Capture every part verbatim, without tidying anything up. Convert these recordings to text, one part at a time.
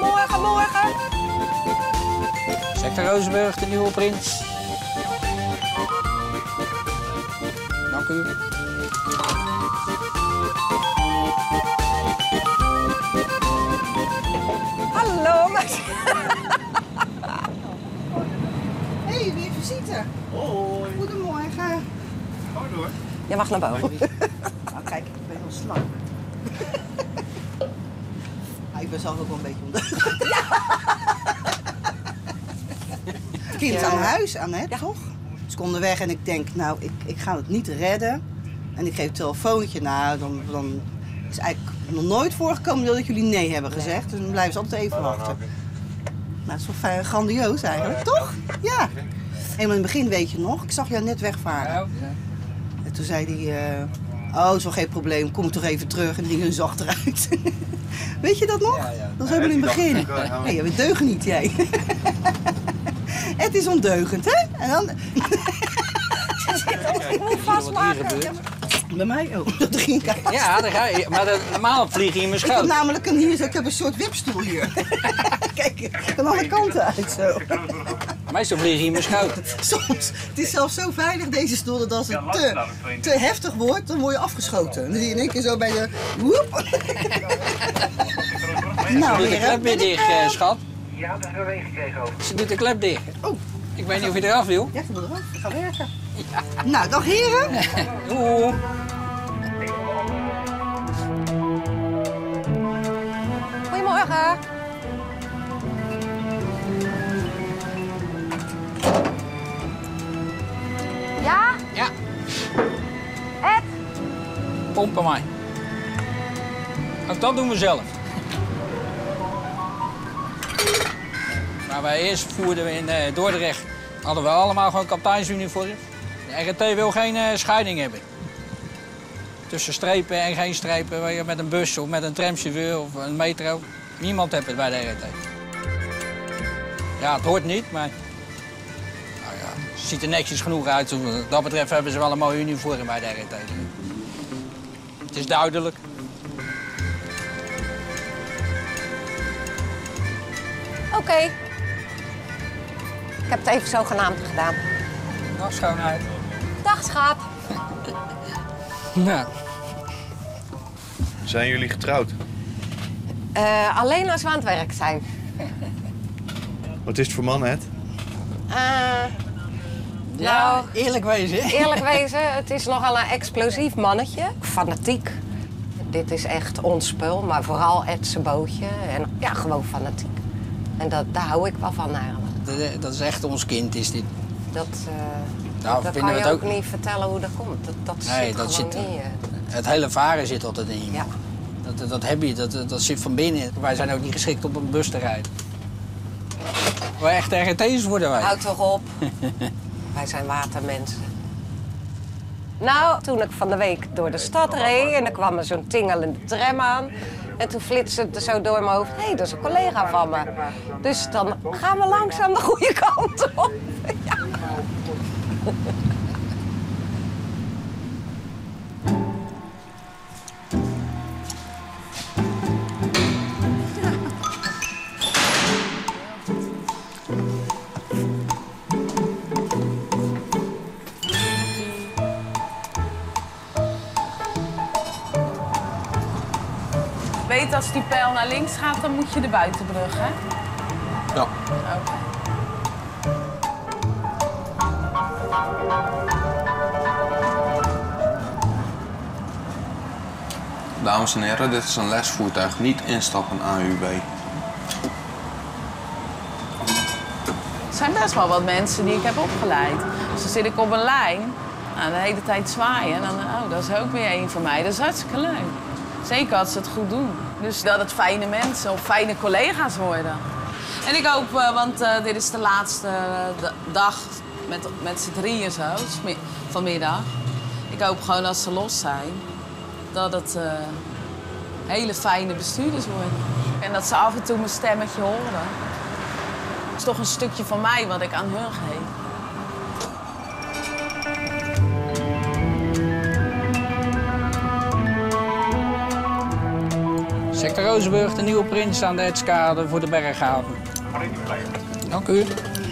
Goedemorgen, morgen. Sector Rozenburg, de nieuwe prins. Dank u. Hallo, meisje. Hé, hey, weer visite. Hoi. Goedemorgen. Ga door. Je mag naar boven. Nou, kijk, ik ben heel slank. Ah, ik ben zelf ook wel een beetje ondeugend. Kind Ja. aan huis, aan het, Ja. toch? Dus ik kom onderweg en ik denk, nou, ik, ik ga het niet redden. En ik geef het telefoontje. Nou, dan, dan is eigenlijk nog nooit voorgekomen dat jullie nee hebben gezegd. Dus dan blijven ze altijd even wachten. Nou, dat is wel fijn, grandioos eigenlijk, toch? Ja. Helemaal in het begin, weet je nog, ik zag jou net wegvaren. En toen zei hij, uh, oh, is wel geen probleem, kom ik toch even terug. En die ging zo achteruit. Weet je dat nog? Ja, ja. Dat was helemaal in het begin. Nee, je bent deugend niet, jij. Het is ondeugend, hè? En dan... Ik moet vastmaken. Bij mij? Oh, dat ging ik. Ja, daar ga je. Maar de, normaal vlieg je in mijn Ik heb schoot. namelijk een, hier, ik heb een soort wipstoel hier. Kijk, van alle kanten uit zo. Meestal vlieg je in mijn schoot. Soms. Het is zelfs zo veilig, deze stoel, dat als het te, te heftig wordt, dan word je afgeschoten. Dan zie je in één keer zo bij je... Woep. Nou, Doe de heren, klep weer ben ik, dicht, eh, eh, schat. Ja, daar hebben we gekregen over. Ze doet de klep dicht. Oh. Ik weet niet of je eraf wil. Ja, ik wil eraf. Ik ga werken. Nou, dag heren. Oeh. Goedemorgen. Ja? Ja, Ed? pompen mij. Ook dat doen we zelf. Maar wij eerst voerden we in uh, Dordrecht, hadden we allemaal gewoon kapiteinsuniform. De R N T wil geen uh, scheiding hebben. Tussen strepen en geen strepen, waar je met een bus of met een tramchauffeur of een metro. Niemand heeft het bij de R N T. Ja, het hoort niet, maar nou ja, het ziet er netjes genoeg uit. Wat dat betreft hebben ze wel een mooi uniform bij de R N T. Het is duidelijk. Oké. Ik heb het even zogenaamd gedaan. Dag schoonheid. Dag, schaap. Nou, Zijn jullie getrouwd? Uh, alleen als we aan het werk zijn. Wat is het voor man, het? Uh, ja, nou, eerlijk wezen. eerlijk wezen, het is nogal een explosief mannetje. Fanatiek. Dit is echt ons spul, maar vooral Ed zijn bootje. En ja, gewoon fanatiek. En dat, daar hou ik wel van eigenlijk. Dat, dat is echt ons kind, is dit. Dat, uh, Nou, dat vinden kan we je het ook ook niet vertellen hoe dat komt. Dat, dat Nee, zit dat gewoon zit- in je. Het hele varen zit altijd in je. Ja. Dat, dat, dat heb je, dat, dat zit van binnen. Wij zijn ook niet geschikt om op een bus te rijden. Wij echte R N T'ers worden wij. Houd toch op. Wij zijn watermensen. Nou, toen ik van de week door de stad reed en er kwam er zo'n tingelende tram aan. En toen flitste het er zo door mijn hoofd. Hé, hey, dat is een collega van me. Dus dan gaan we langzaam de goede kant op. Ja. Weet als die pijl naar links gaat, dan moet je de buitenbrug, hè? Ja. Oké. Dames en heren, dit is een lesvoertuig. Niet instappen A U B. Er zijn best wel wat mensen die ik heb opgeleid. Dus dan zit ik op een lijn, nou, de hele tijd zwaaien. En dan, oh, dat is ook weer een van mij. Dat is hartstikke leuk. Zeker als ze het goed doen. Dus dat het fijne mensen of fijne collega's worden. En ik hoop, uh, want uh, dit is de laatste uh, dag met, met z'n drieën zo, smi- vanmiddag. Ik hoop gewoon als ze los zijn, dat het uh, hele fijne bestuurders worden. En dat ze af en toe mijn stemmetje horen. Het is toch een stukje van mij wat ik aan hun geef. Sector Rozenburg, de nieuwe prins aan de Hetskade voor de Berghaven. Dank u.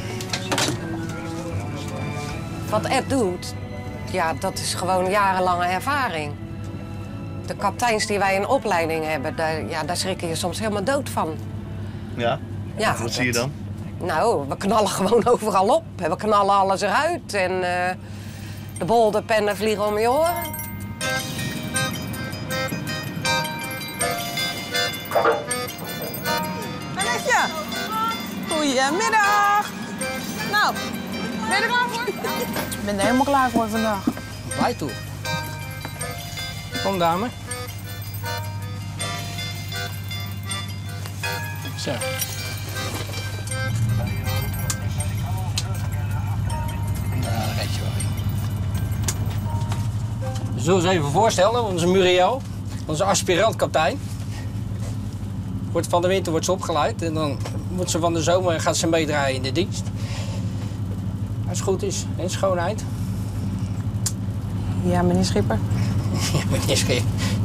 Wat Ed doet, ja, dat is gewoon jarenlange ervaring. De kapiteins die wij in opleiding hebben, daar, ja, daar schrikken je soms helemaal dood van. Ja? Ja, Wat zie je dat- dan? Nou, we knallen gewoon overal op. We knallen alles eruit en uh, de bolderpennen vliegen om je oren. Annetje. Goedemiddag. Nou, ben je er klaar voor? Ik ben er helemaal klaar voor vandaag. Wij toe. Kom, dame. Zo. Ja, dat red je wel. We zullen ons even voorstellen, onze Muriel, onze aspirant-kapitein. Wordt van de winter wordt ze opgeleid en dan moet ze van de zomer gaat ze meedraaien in de dienst. Als het goed is, in schoonheid. Ja, meneer Schipper. Ja, meneer Schip.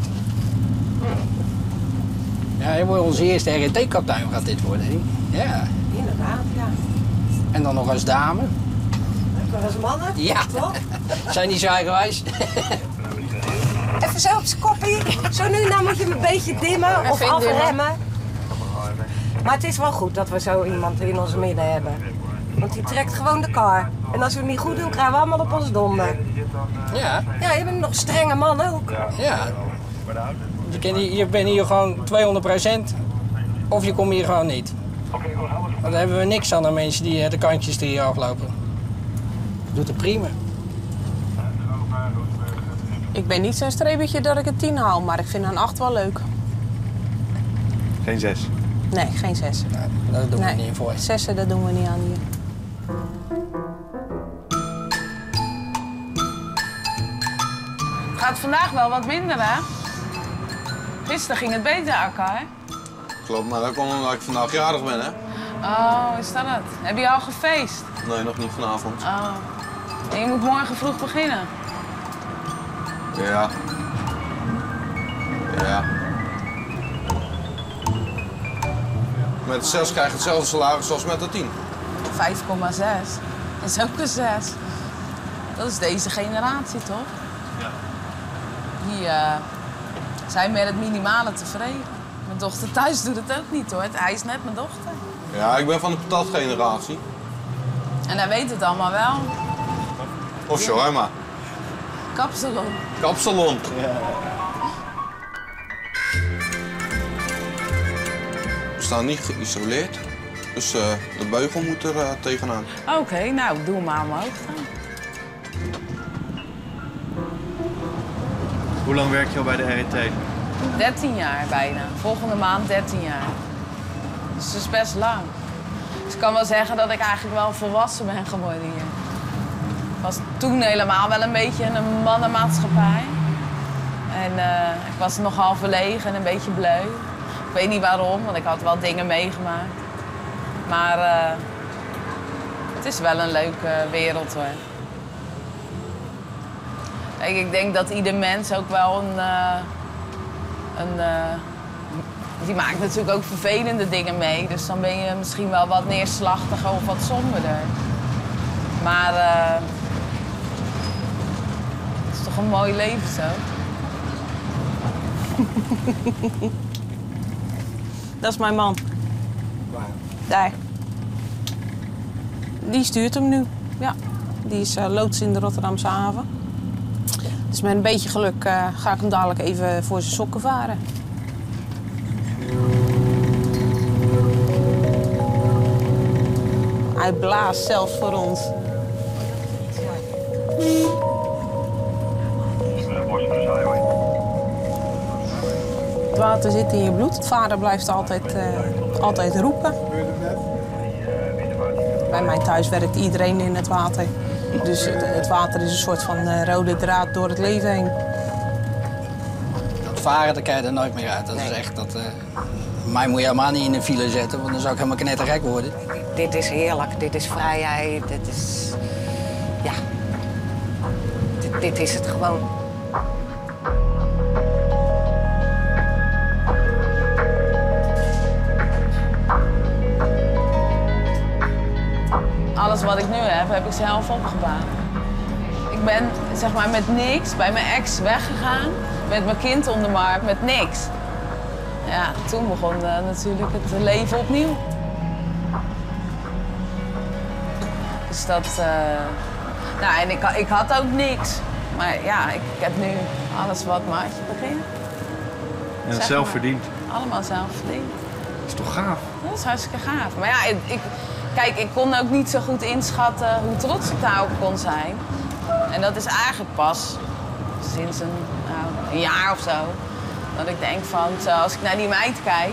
Ja, hij wordt onze eerste R T T-kapitein gaat dit worden. Hè? Ja. Inderdaad, ja. En dan nog als dame. Dat was mannen, Ja. toch? Zijn niet zo eigenwijs. Even zo op zijn koppie. Zo nu en dan moet je hem een beetje dimmen of Even indimmen. afremmen. Maar het is wel goed dat we zo iemand in ons midden hebben. Want die trekt gewoon de kar. En als we het niet goed doen, krijgen we allemaal op ons donder. Ja, Ja, je bent nog een strenge man ook. ja. Je, kan hier, je bent hier gewoon tweehonderd procent of je komt hier gewoon niet. Want dan hebben we niks aan de mensen die eh, de kantjes er hier aflopen. Doet het prima. Ik ben niet zo'n strebertje dat ik een tien haal, maar ik vind een acht wel leuk. Geen zes. Nee, geen zes. Nou, dat doen we Nee, niet voor. zessen, dat doen we niet aan hier. Het gaat vandaag wel wat minder, hè? Gisteren ging het beter, Akka, hè? Klopt, maar dat komt omdat ik vandaag jarig ben, hè? Oh, is dat het? Heb je al gefeest? Nee, nog niet vanavond. Oh. En je moet morgen vroeg beginnen. Ja. Ja. Met de zes krijg je hetzelfde salaris als met de tien. vijf komma zes. Dat is ook een zes. Dat is deze generatie, toch? Ja. Die uh, zijn met het minimale tevreden. Mijn dochter thuis doet het ook niet, hoor. Hij is net mijn dochter. Ja, ik ben van de patatgeneratie. En hij weet het allemaal wel. Of shawarma. Kapsalon. Kapsalon. We staan niet geïsoleerd. Dus uh, de beugel moet er uh, tegenaan. Oké, okay, nou, doe hem maar omhoog dan. Hoe lang werk je al bij de R T? dertien jaar bijna. Volgende maand dertien jaar. Dus dat is best lang. Dus ik kan wel zeggen dat ik eigenlijk wel volwassen ben geworden hier. Ik was toen helemaal wel een beetje een mannenmaatschappij. En uh, ik was nogal verlegen en een beetje bleu. Ik weet niet waarom, want ik had wel dingen meegemaakt. Maar uh, het is wel een leuke wereld, hoor. Kijk, ik denk dat ieder mens ook wel een... Uh, een uh, die maakt natuurlijk ook vervelende dingen mee. Dus dan ben je misschien wel wat neerslachtiger of wat somberder. Maar uh, het is toch een mooi leven zo. Dat is mijn man. Daar. Die stuurt hem nu. Ja, die is uh, loods in de Rotterdamse haven. Dus met een beetje geluk uh, ga ik hem dadelijk even voor zijn sokken varen. Hij blaast zelfs voor ons. Het water zit in je bloed. Het vader blijft altijd, uh, altijd roepen. Bij mij thuis werkt iedereen in het water. Dus het, het water is een soort van uh, rode draad door het leven heen. Dat varen, daar krijg je er nooit meer uit. Dat is echt dat... Uh, mij moet je helemaal niet in de file zetten, want dan zou ik helemaal knettergek worden. Dit is heerlijk, dit is vrijheid, dit is... Ja. Dit, dit is het gewoon. alles wat ik nu heb, heb ik zelf opgebouwd. Ik ben zeg maar met niks bij mijn ex weggegaan, met mijn kind onder mijn arm, met niks. Ja, toen begon uh, natuurlijk het leven opnieuw. Dus dat... Uh... Nou, en ik, ik had ook niks. Maar ja, ik, ik heb nu alles wat Maartje begint. En het zelf verdiend. Allemaal zelf verdiend. Dat is toch gaaf? Dat is hartstikke gaaf. Maar ja, ik, kijk, ik kon ook niet zo goed inschatten hoe trots ik daarop kon zijn. En dat is eigenlijk pas sinds een, nou, een jaar of zo. Dat ik denk van, zo, als ik naar die meid kijk...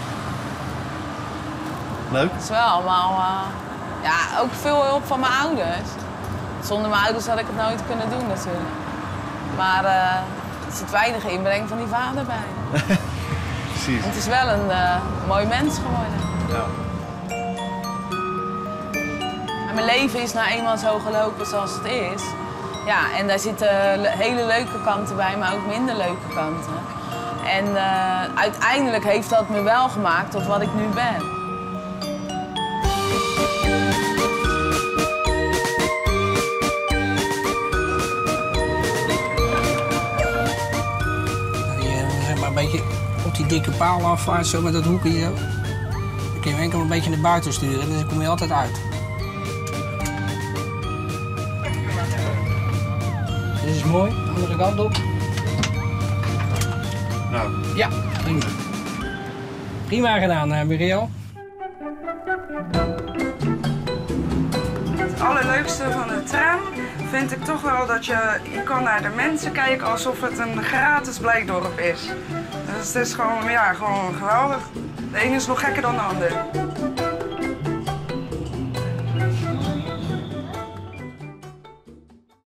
Leuk? Het is wel allemaal... Uh, ja, ook veel hulp van mijn ouders. Zonder mijn ouders had ik het nooit kunnen doen natuurlijk. Maar uh, er zit weinig inbreng van die vader bij. Precies. Het is wel een uh, mooi mens geworden. Ja. En mijn leven is nou eenmaal zo gelopen zoals het is. Ja, en daar zitten hele leuke kanten bij, maar ook minder leuke kanten. En uh, uiteindelijk heeft dat me wel gemaakt tot wat ik nu ben. Een beetje op die dikke paal afvaart, zo met dat hoekje zo. Dan kun je hem enkel een beetje naar buiten sturen en dan kom je altijd uit. Dit is mooi, de andere kant op. Nou. Ja, prima. Prima gedaan, uh, Muriel. Het allerleukste van de tram vind ik toch wel dat je, je kan naar de mensen kijken alsof het een gratis Blijkdorp is. Dus het is gewoon, ja, gewoon geweldig. De ene is nog gekker dan de ander.